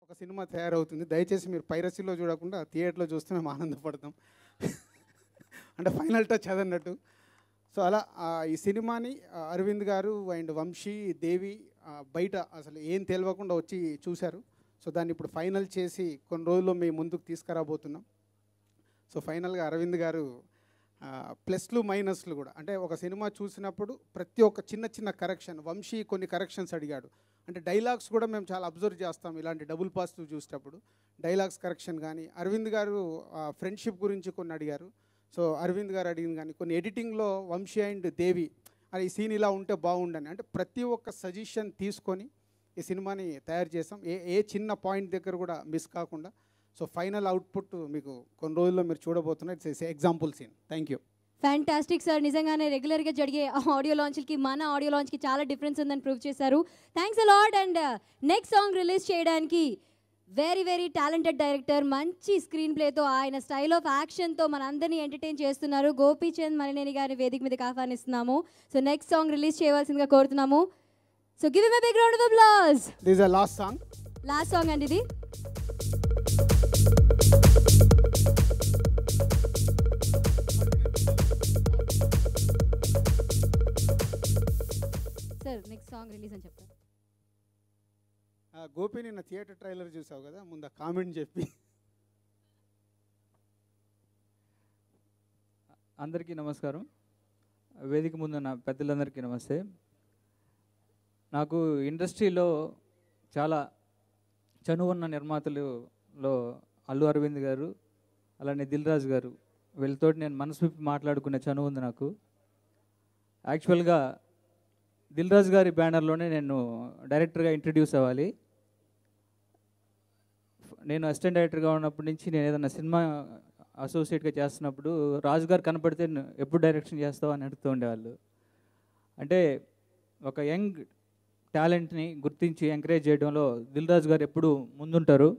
ఒక సినిమా తయారవుతుంది. దయచేసి మీరు పైరసీలో చూడకుండా థియేటర్లో చూస్తే మేము ఆనందపడతాం. అంటే ఫైనల్ టచ్ అదన్నట్టు. సో అలా ఈ సినిమాని అరవింద్ గారు అండ్ వంశీ, దేవి బయట అసలు ఏం తెలియకుండా వచ్చి చూశారు. సో దాన్ని ఇప్పుడు ఫైనల్ చేసి కొన్ని రోజుల్లో మేము ముందుకు తీసుకురాబోతున్నాం. సో ఫైనల్గా అరవింద్ గారు ప్లస్లు మైనస్లు కూడా, అంటే ఒక సినిమా చూసినప్పుడు ప్రతి ఒక్క చిన్న చిన్న కరెక్షన్, వంశీ కొన్ని కరెక్షన్స్ అడిగాడు. అంటే డైలాగ్స్ కూడా మేము చాలా అబ్జర్వ్ చేస్తాం ఇలాంటి డబుల్ పాజిటివ్ చూసేటప్పుడు. డైలాగ్స్ కరెక్షన్ కానీ, అరవింద్ గారు ఫ్రెండ్షిప్ గురించి కొన్ని అడిగారు. సో అరవింద్ గారు అడిగింది కానీ, కొన్ని ఎడిటింగ్లో వంశీ అండ్ దేవి అది ఈ సీన్ ఇలా ఉంటే బాగుండని, అంటే ప్రతి ఒక్క సజెషన్ తీసుకొని ఈ సినిమాని తయారు చేసాం. ఏ చిన్న పాయింట్ దగ్గర కూడా మిస్ కాకుండా. సో ఫైనల్ అవుట్పుట్ మీకు కొన్ని రోజుల్లో మీరు చూడబోతున్నారు. It's example scene. Thank you. Fantastic sir. నిజంగానే రెగ్యులర్గా జరిగే ఆడియో లాంచ్కి మన ఆడియో లాంచ్కి చాలా డిఫరెన్స్ ఉందని ప్రూవ్ చేశారు. Thanks a lot. And next song release చేయడానికి వెరీ వెరీ టాలెంటెడ్ డైరెక్టర్, మంచి స్క్రీన్ ప్లేతో, ఆయన స్టైల్ ఆఫ్ యాక్షన్తో మన అందరినీ ఎంటర్టైన్ చేస్తున్నారు గోపీచంద్ మలినేని గారి వేదిక మీదకి ఆహ్వానిస్తున్నాము. సో నెక్స్ట్ సాంగ్ రిలీజ్ చేయవలసిందిగా కోరుతున్నాము. So give him a big round of applause. This is the last song. Last song అండి ఇది. సార్ నెక్స్ట్ సాంగ్ రిలీజ్ అని చెప్తారు. గోపి నిన్న థియేటర్ ట్రైలర్ చూసావు కదా, ముందు ఆ కామెంట్ చెప్పి. అందరికీ నమస్కారం. వేదిక ముందు నా పెద్దలందరికీ నమస్తే. నాకు ఇండస్ట్రీలో చాలా చనువున్న నిర్మాతలలో అల్లు అరవింద్ గారు, అలానే దిల్ రాజు గారు, వీళ్ళతో నేను మనసు విప్పి మాట్లాడుకునే చనువు ఉంది నాకు. యాక్చువల్గా దిల్ రాజు గారి బ్యానర్లోనే నేను డైరెక్టర్గా ఇంట్రడ్యూస్ అవ్వాలి. నేను అసిస్టెంట్ డైరెక్టర్గా ఉన్నప్పటి నుంచి నేను ఏదైనా సినిమా అసోసియేట్గా చేస్తున్నప్పుడు రాజు గారు కనపడితే ఎప్పుడు డైరెక్షన్ చేస్తావు అని అడుగుతూ ఉండేవాళ్ళు. అంటే ఒక యంగ్ టాలెంట్ని గుర్తించి ఎంకరేజ్ చేయడంలో దిల్ రాజు గారు ఎప్పుడు ముందుంటారు.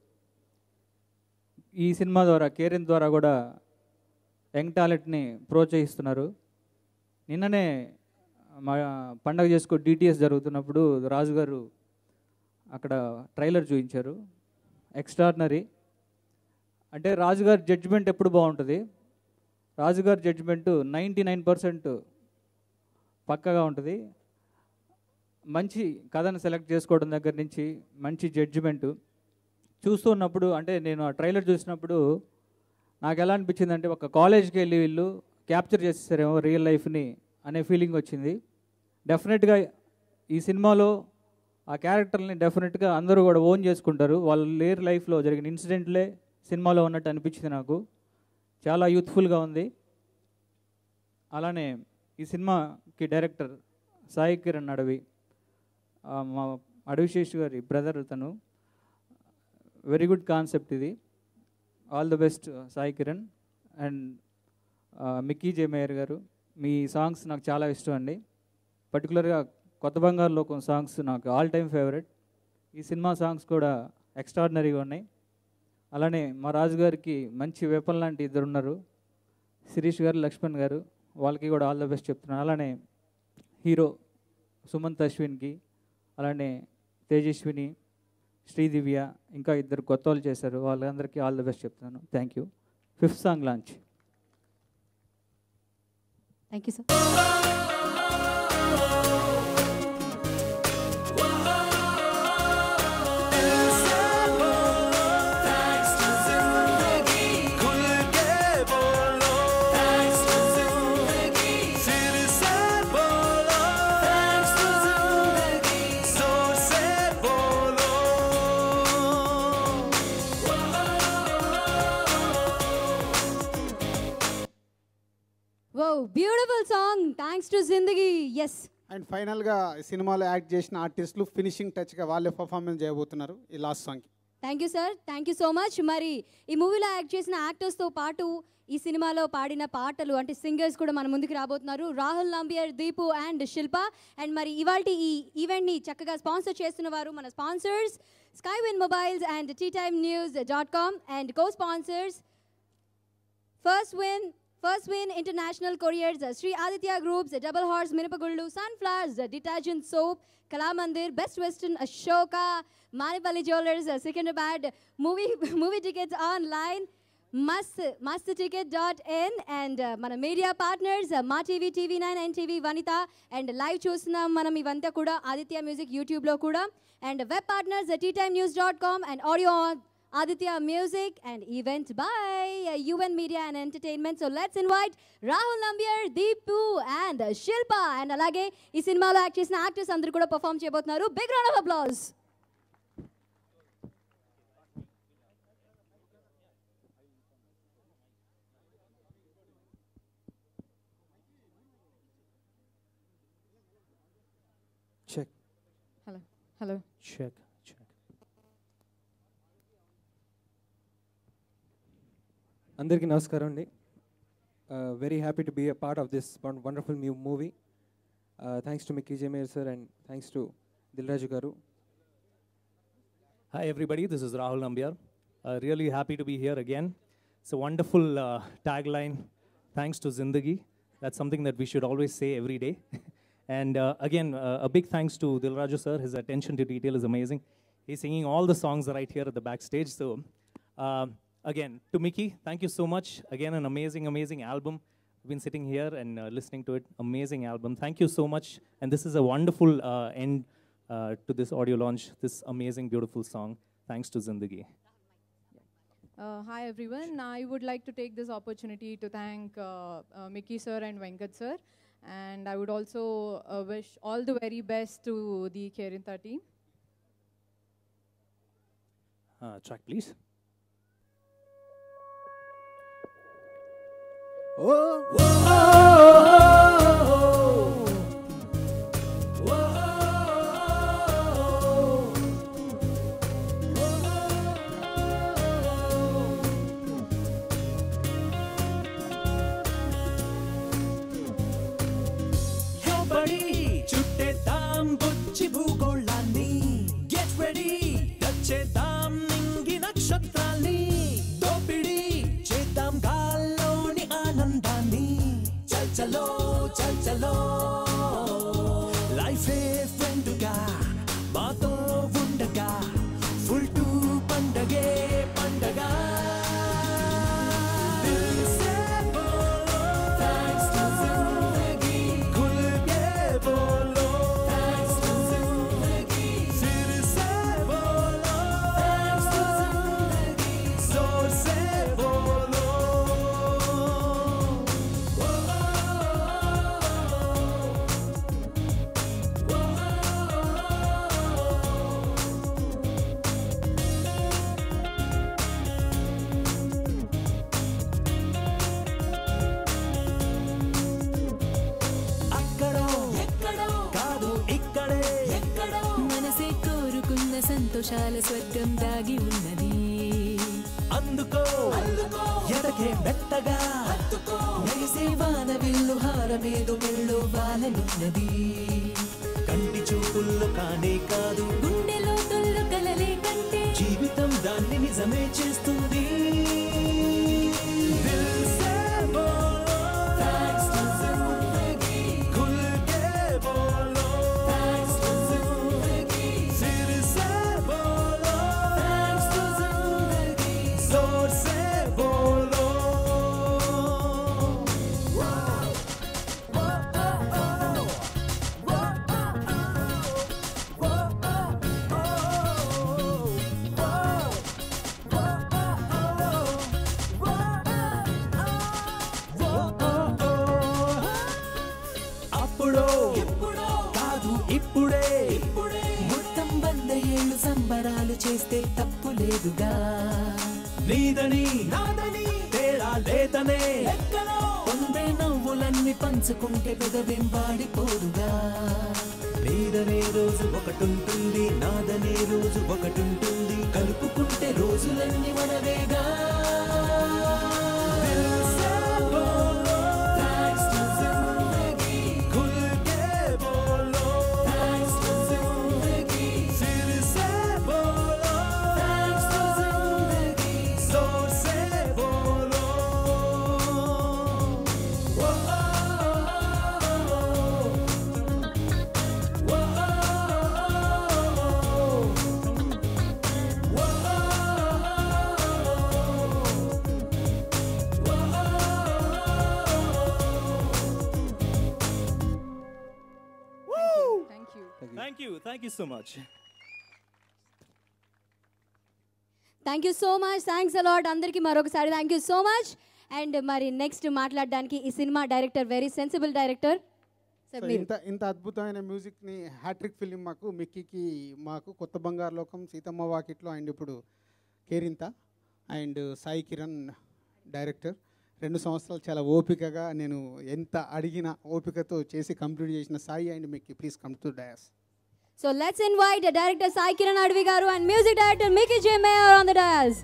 ఈ సినిమా ద్వారా, కేరిన్ ద్వారా కూడా యంగ్ టాలెంట్ని ప్రోత్సహిస్తున్నారు. నిన్ననే మా పండగ చేసుకో డిటిఎస్ జరుగుతున్నప్పుడు రాజు గారు అక్కడ ట్రైలర్ చూపించారు. ఎక్స్ట్రాడినరీ. అంటే రాజుగారి జడ్జిమెంట్ ఎప్పుడు బాగుంటుంది. రాజుగారి జడ్జిమెంటు 99% పక్కగా ఉంటుంది. మంచి కథను సెలెక్ట్ చేసుకోవడం దగ్గర నుంచి మంచి జడ్జిమెంటు చూస్తూ ఉన్నప్పుడు, అంటే నేను ఆ ట్రైలర్ చూసినప్పుడు నాకు ఎలా అనిపించింది అంటే, ఒక కాలేజ్కి వెళ్ళి వీళ్ళు క్యాప్చర్ చేసేసారేమో రియల్ లైఫ్ని అనే ఫీలింగ్ వచ్చింది. డెఫినెట్గా ఈ సినిమాలో ఆ క్యారెక్టర్ని డెఫినెట్గా అందరూ కూడా ఓన్ చేసుకుంటారు. వాళ్ళ రియల్ లైఫ్లో జరిగిన ఇన్సిడెంట్లే సినిమాలో ఉన్నట్టు అనిపించింది నాకు. చాలా యూత్ఫుల్గా ఉంది. అలానే ఈ సినిమాకి డైరెక్టర్ సాయి కిరణ్ అడవి, మా అడవిశేష్ గారి బ్రదర్. తను వెరీ గుడ్ కాన్సెప్ట్ ఇది. All the best Sai Kiran. And Mickey J Meyer గారు, మీ సాంగ్స్ నాకు చాలా ఇష్టం అండి. పర్టికులర్గా కొత్త బంగారు లోకం సాంగ్స్ నాకు ఆల్ టైమ్ ఫేవరెట్. ఈ సినిమా సాంగ్స్ కూడా ఎక్స్ట్రాడినరీగా ఉన్నాయి. అలానే మా రాజుగారికి మంచి వెపన్ లాంటి ఇద్దరు ఉన్నారు, శిరీష్ గారు, లక్ష్మణ్ గారు. వాళ్ళకి కూడా ఆల్ ద బెస్ట్ చెప్తున్నాను. అలానే హీరో సుమంత్ అశ్విన్కి, అలానే తేజస్విని, శ్రీదివ్య, ఇంకా ఇద్దరు కొత్త వాళ్ళు చేశారు. వాళ్ళందరికీ ఆల్ ద బెస్ట్ చెప్తున్నాను. Thank you. 5th song launch. Thank you sir. Beautiful song. Thanks to Zindagi. Yes. And ఫైనల్గా సినిమాలో యాక్ట్ చేసిన ఆర్టిస్టులు ఫినిషింగ్ టచ్గా వాళ్ళే పర్ఫార్మెన్స్ చేయబోతున్నారు ఈ లాస్ట్ సాంగ్కి. Thank you sir. Thank you so much. మరి ఈ మూవీలో యాక్ట్ చేసిన యాక్టర్స్తో పాటు ఈ సినిమాలో పాడిన పాటలు అంటే సింగర్స్ కూడా మన ముందుకు రాబోతున్నారు. రాహుల్ నంబియర్, దీపు అండ్ శిల్ప. అండ్ మరి ఇవాళ ఈ ఈవెంట్ని చక్కగా స్పాన్సర్ చేస్తున్న వారు మన sponsors Skywin mobiles and TTimenews.com. And co sponsors First Win International Couriers, Sri Aditya Groups, Double Horse Minipagullu, Sunflowers, Detergent Soap, Kalamandir, Best Western Ashoka, Manipali Jewelers, Secunderabad, movie tickets online, mastticket.in, and mana media partners, Ma TV, TV9, NTV, Vanita, and live chustunam manam ivanta kuda Aditya Music YouTube lo kuda, and web partners teatimenews.com, and audio on Aditya Music, and event by UN Media and Entertainment. So let's invite Rahul Nambiar, Deepu, and Shilpa, and alage ee cinemalo act chesina actors andaru kuda perform cheyabothunaru. Big round of applause. Check. Hello. Check. అందరికీ నమస్కారం అండి. Very happy to be a part of this wonderful new movie. Thanks to Mickey J Meyer sir and thanks to Dil Raju గారు. Hi everybody, this is Rahul Nambiar. Really happy to be here again. It's a wonderful tagline, thanks to Zindagi. That's something that we should always say every day. And again, a big thanks to Dilraju sir. His attention to detail is amazing. He's singing all the songs right here at the backstage. So again, to Mickey, thank you so much. Again, an amazing album. I've been sitting here and listening to it. Amazing album. Thank you so much. And this is a wonderful end to this audio launch, this amazing, beautiful song. Thanks to Zindagi. Hi everyone. I would like to take this opportunity to thank Mickey sir and Venkat sir. And I would also wish all the very best to the Kerinta team. Track, please. చుట్టేద్దాం బుచ్చి భూగోళాన్ని, get ready వచ్చేద్దాం నింగి నక్షత్రాల్ని, దోపిడి చేద్దాం గాల్లోని ఆనందాన్ని, చల్ చలో చల్ చలో లైఫే ఫ్రెండుగా మాతో ఉండగా, ఫుల్ టు పండగే పండగా. సంతోషాల స్వర్గం దాగి ఉన్నది, అందుకో ఎదకే మెత్తగా మెరిసే వాన విల్లు హారమేదో మెళ్ళు వాలనున్నది, కంటి చూపుల్లో కానే కాదు గుండెలో తొల్లు కలలే కంటే జీవితం దాన్ని నిజమే చేస్తుంది. సంబరాలు చేస్తే తప్పు లేదుగా, నీదని నాదని తేడా లేదనే పొందే నవ్వులన్నీ పంచుకుంటే పెదవేం వాడిపోదుగా, నీదనే రోజు ఒకటుంటుంది నాదనే రోజు ఒకటుంటుంది, కలుపుకుంటే రోజులన్నీ మనవేగా. Thank you so much. Thank you so much, thanks a lot అందరికీ మరొకసారి thank you so much. And మరి నెక్స్ట్ మాట్లాడడానికి ఈ సినిమా director, very sensible director sir. So ఇంత అద్భుతమైన మ్యూజిక్ని హ్యాట్రిక్ ఫిలిం మాకు మిక్కీకి, మాకు కొత్త బంగారు లోకం, సీతమ్మ వాకిట్లో అండ్ ఇప్పుడు కేరింత అండ్ సాయి కిరణ్ డైరెక్టర్ 2 సంవత్సరాలు చాలా ఓపికగా నేను ఎంత అడిగిన ఓపికతో చేసి కంప్లీట్ చేసిన Sai and Mickey, please come to dais. So let's invite director Sai Kiran Advi garu and music director Mickey J. Mayer on the dais.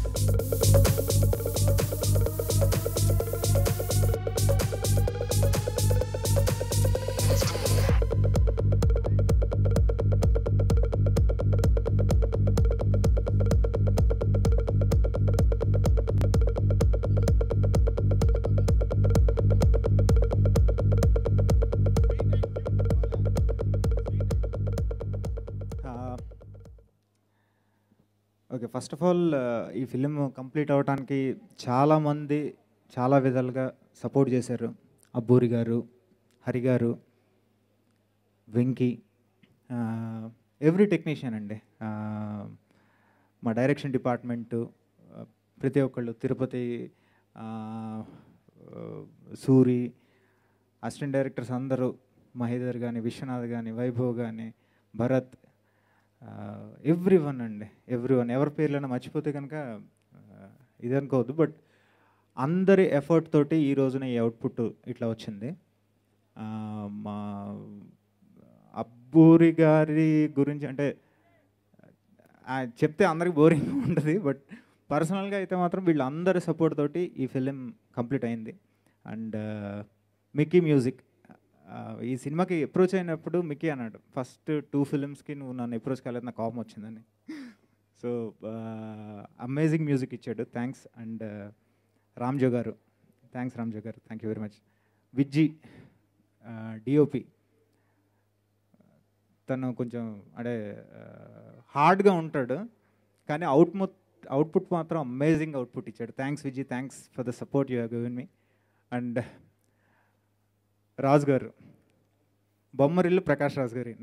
Okay, first of all ఈ ఫిలిం కంప్లీట్ అవడానికి చాలామంది చాలా విధాలుగా సపోర్ట్ చేశారు. అబ్బూరి గారు, హరి గారు, Venky, every technician అండి, మా డైరెక్షన్ డిపార్ట్మెంటు, ప్రతి ఒక్కళ్ళు, తిరుపతి, సూరి, అసిస్టెంట్ డైరెక్టర్స్ అందరూ, మహేదర్ కానీ, విశ్వనాథ్ కానీ, వైభవ్ కానీ, భరత్, ఎవ్రీ వన్ అండి, ఎవ్రీ వన్. ఎవరి పేర్లైనా మర్చిపోతే కనుక ఇది అనుకోవద్దు. బట్ అందరి ఎఫర్ట్ తోటి ఈ రోజున ఈ అవుట్పుట్ ఇట్లా వచ్చింది. మా అబ్బూరి గారి గురించి అంటే చెప్తే అందరికి బోరింగ్ ఉంటుంది. బట్ పర్సనల్గా అయితే మాత్రం వీళ్ళందరి సపోర్ట్ తోటి ఈ ఫిలిం కంప్లీట్ అయింది. అండ్ మిక్కీ మ్యూజిక్, ఈ సినిమాకి అప్రోచ్ అయినప్పుడు మిక్కీ అన్నాడు, ఫస్ట్ 2 ఫిలిమ్స్కి నువ్వు నన్ను అప్రోచ్ కాలేదు, నాకు కోపం వచ్చిందని. సో అమేజింగ్ మ్యూజిక్ ఇచ్చాడు, థ్యాంక్స్. అండ్ రామ్జో గారు, థ్యాంక్స్ రామ్జో గారు, thank you very much. Vijji DOP, తను కొంచెం అంటే హార్డ్గా ఉంటాడు కానీ అవుట్పుట్ మాత్రం అమేజింగ్ అవుట్పుట్ ఇచ్చాడు. Thanks Vijji, thanks for the support you have given me. And Raju గారు, బొమ్మరిల్లు ప్రకాష్ రాజు గారు,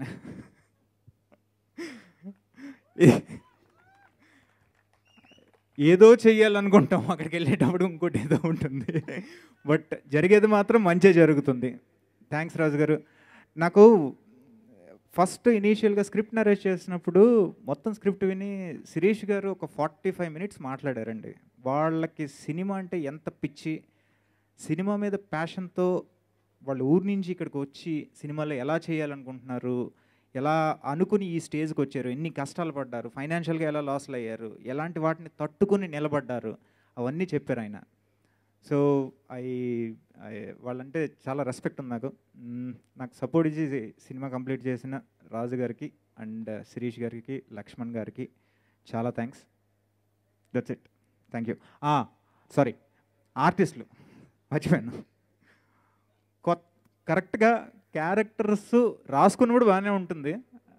ఏదో చెయ్యాలనుకుంటాం, అక్కడికి వెళ్ళేటప్పుడు ఇంకోటి ఏదో ఉంటుంది, బట్ జరిగేది మాత్రం మంచిగా జరుగుతుంది. థ్యాంక్స్ రాజు గారు. నాకు ఫస్ట్ ఇనీషియల్గా స్క్రిప్ట్ నరేట్ చేసినప్పుడు మొత్తం స్క్రిప్ట్ విని శిరీష్ గారు ఒక 45 మినిట్స్ మాట్లాడారండి. వాళ్ళకి సినిమా అంటే ఎంత పిచ్చి, సినిమా మీద ప్యాషన్తో వాళ్ళ ఊరి నుంచి ఇక్కడికి వచ్చి సినిమాలో ఎలా చేయాలనుకుంటున్నారు, ఎలా అనుకుని ఈ స్టేజ్కి వచ్చారు, ఎన్ని కష్టాలు పడ్డారు, ఫైనాన్షియల్గా ఎలా లాస్లు అయ్యారు, ఎలాంటి వాటిని తట్టుకుని నిలబడ్డారు, అవన్నీ చెప్పారు ఆయన. సో వాళ్ళంటే చాలా రెస్పెక్ట్ ఉంది నాకు సపోర్ట్ ఇచ్చి సినిమా కంప్లీట్ చేసిన రాజు గారికి అండ్ శిరీష్ గారికి, లక్ష్మణ్ గారికి చాలా thanks. That's it, thank you. Sorry, ఆర్టిస్టులు మర్చిపోయాను. కరెక్ట్గా క్యారెక్టర్స్ రాసుకున్నప్పుడు బాగానే ఉంటుంది,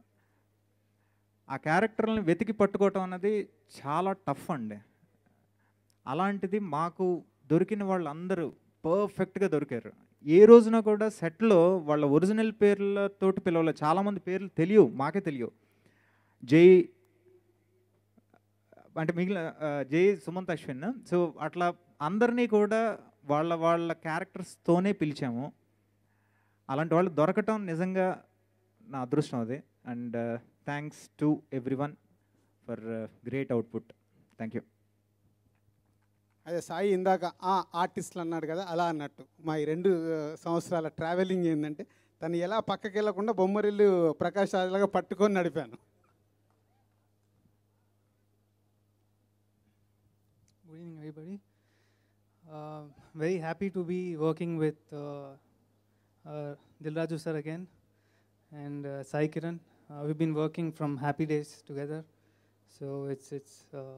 ఆ క్యారెక్టర్ని వెతికి పట్టుకోవటం అన్నది చాలా టఫ్ అండి. అలాంటిది మాకు దొరికిన వాళ్ళందరూ పర్ఫెక్ట్గా దొరికారు. ఏ రోజున కూడా సెట్లో వాళ్ళ ఒరిజినల్ పేర్లతోటి పిలవలేదు. చాలామంది పేర్లు తెలియవు, మాకే తెలియవు. జై అంటే మిగిలిన జై సుమంత్ అశ్విన్. సో అట్లా అందరినీ కూడా వాళ్ళ క్యారెక్టర్స్తోనే పిలిచాము. అలాంటి వాళ్ళు దొరకటం నిజంగా నా అదృష్టం అది. And thanks to every one for great output. Thank you. అదే సాయి ఇందాక ఆర్టిస్టులు అన్నాడు కదా, అలా అన్నట్టు మా ఈ 2 సంవత్సరాల ట్రావెలింగ్ ఏంటంటే తను ఎలా పక్కకి వెళ్ళకుండా బొమ్మరిల్లు ప్రకాష్ రాజులాగా పట్టుకొని నడిపాను. Good evening, everybody. Very happy to be working with Dilraju sir again and Sai Kiran. We've been working from Happy Days together, so it's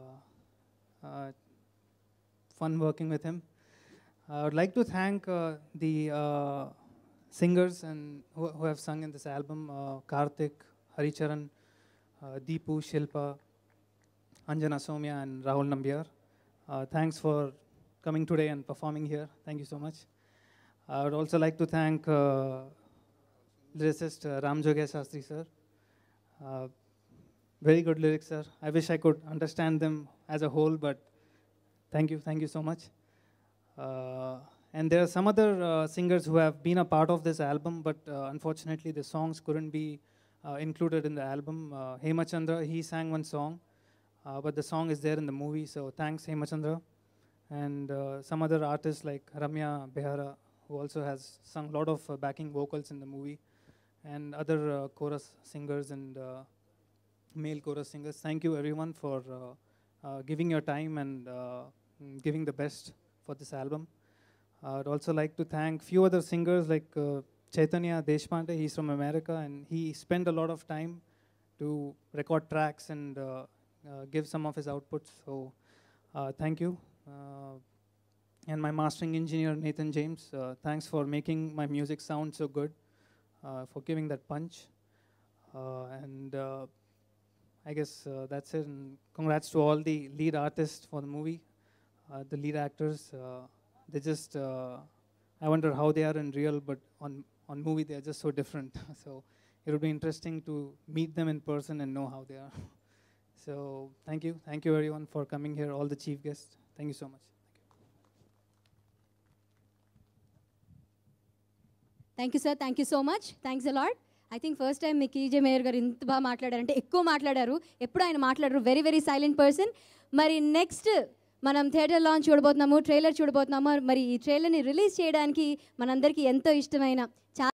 fun working with him. I would like to thank the singers and who have sung in this album: Karthik, Haricharan, Deepu, Shilpa, Anjana Somya, and Rahul Nambiar. Thanks for coming today and performing here. Thank you so much. I would also like to thank lyricist Ram Jogesh Shastri sir. Very good lyrics, sir. I wish I could understand them as a whole, but thank you so much. And there are some other singers who have been a part of this album, but unfortunately the songs couldn't be included in the album. Hemachandra, he sang one song, but the song is there in the movie, so thanks Hemachandra. And some other artists like Ramya Behara, who also has sung a lot of backing vocals in the movie, and other chorus singers and male chorus singers. Thank you everyone for giving your time and giving the best for this album. I'd also like to thank few other singers like Chaitanya Deshpande. He's from America and he spent a lot of time to record tracks and give some of his outputs. So thank you. And my mastering engineer Nathan James, thanks for making my music sound so good, for giving that punch. And I guess that's it. And congrats to all the lead artists for the movie, the lead actors. They just, I wonder how they are in real, but on movie they are just so different. So it would be interesting to meet them in person and know how they are. So thank you everyone for coming here, all the chief guests. Thank you so much. Thank you sir, thank you so much, thanks a lot. I think first time Mickey J Meyer గారు ఇంత బాగా మాట్లాడారంటే, ఎక్కువ మాట్లాడారు, ఎప్పుడు ఆయన మాట్లాడరు, very very silent person. మరి నెక్స్ట్ మనం థియేటర్ లాంచ్ చూడబోతున్నాము, ట్రైలర్ చూడబోతున్నాము. మరి ఈ ట్రైలర్ని రిలీజ్ చేయడానికి మనందరికీ ఎంతో ఇష్టమైన